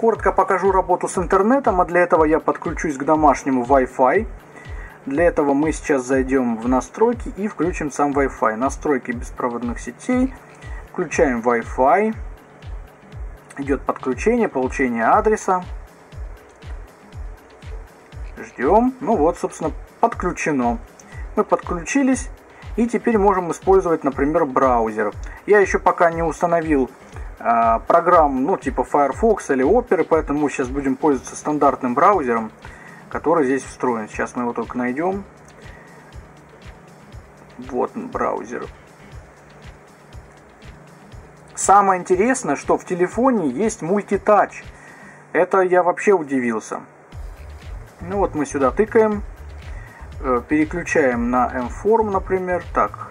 Коротко покажу работу с интернетом, а для этого я подключусь к домашнему Wi-Fi. Для этого мы сейчас зайдем в настройки и включим сам Wi-Fi. Настройки беспроводных сетей. Включаем Wi-Fi. Идет подключение, получение адреса. Ждем. Ну вот, собственно, подключено. Мы подключились. И теперь можем использовать, например, браузер. Я еще пока не установил программ, ну, типа Firefox или Opera, поэтому мы сейчас будем пользоваться стандартным браузером, который здесь встроен. Сейчас мы его только найдем. Вот он, браузер. Самое интересное, что в телефоне есть мультитач. Это я вообще удивился. Ну вот мы сюда тыкаем. Переключаем на M-Form, например. Так.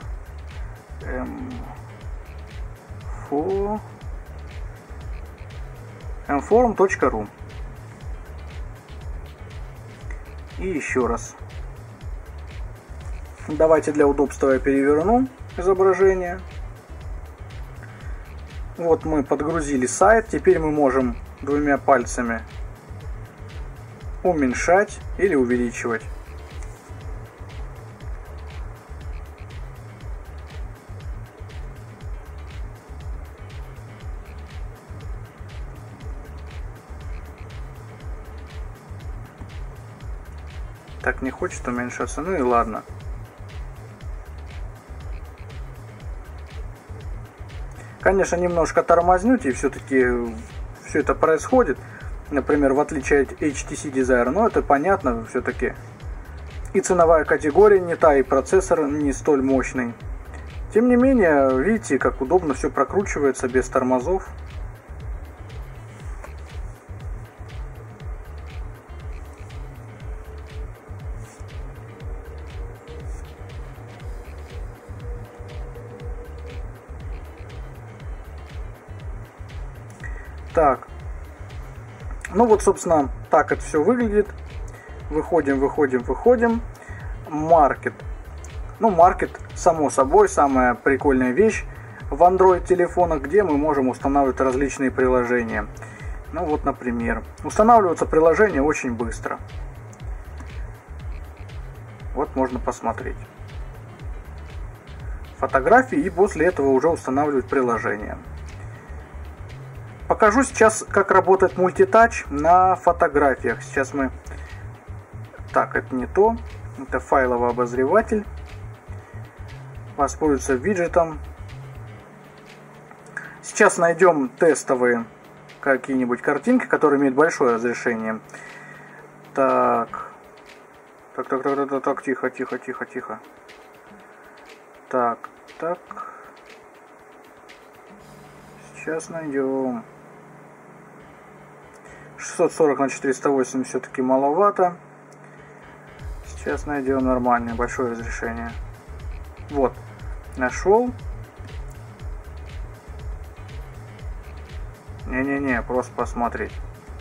mforum.ru. И еще раз. Давайте для удобства я переверну изображение. Вот мы подгрузили сайт. Теперь мы можем двумя пальцами уменьшать или увеличивать. Так, не хочет уменьшаться, ну и ладно. Конечно, немножко тормознуть, и все-таки все это происходит. Например, в отличие от HTC Desire, но это понятно, все-таки и ценовая категория не та, и процессор не столь мощный. Тем не менее, видите, как удобно все прокручивается без тормозов. Так, ну вот, собственно, так это все выглядит. Выходим. Market. Ну, Market, само собой, самая прикольная вещь в Android телефонах, где мы можем устанавливать различные приложения. Ну вот, например, устанавливается приложение очень быстро. Вот можно посмотреть фотографии и после этого уже устанавливать приложение. Покажу сейчас, как работает мультитач на фотографиях. Сейчас мы... Так, это не то. Это файловый обозреватель. Воспользуется виджетом. Сейчас найдем тестовые какие-нибудь картинки, которые имеют большое разрешение. Так, тихо. Так. Сейчас найдем. 640 на 480 все-таки маловато. Сейчас найдем нормальное большое разрешение. Вот, нашел. Не, просто посмотреть.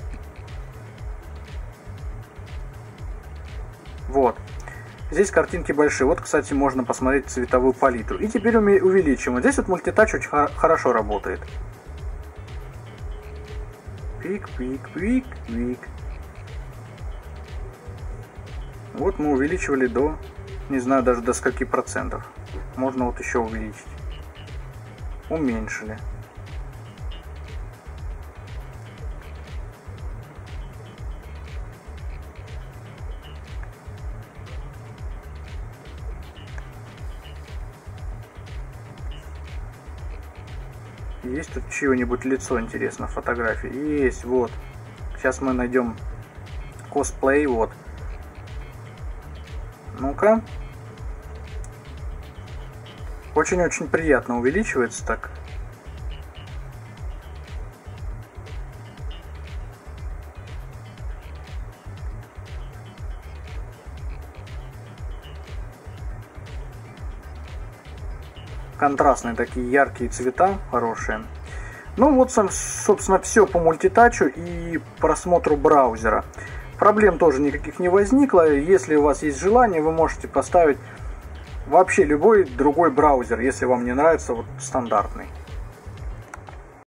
Вот. Здесь картинки большие. Вот, кстати, можно посмотреть цветовую палитру. И теперь увеличим. Вот здесь вот мультитач очень хорошо работает. Пик. Вот мы увеличивали до, не знаю даже до скольки процентов. Можно вот еще увеличить. Уменьшили. Есть тут чье-нибудь лицо, интересно, фотографии? Есть, вот. Сейчас мы найдем косплей, вот. Ну-ка. Очень-очень приятно увеличивается так. Контрастные такие яркие цвета, хорошие. Ну вот, собственно, все по мультитачу и просмотру браузера. Проблем тоже никаких не возникло. Если у вас есть желание, вы можете поставить вообще любой другой браузер, если вам не нравится вот стандартный.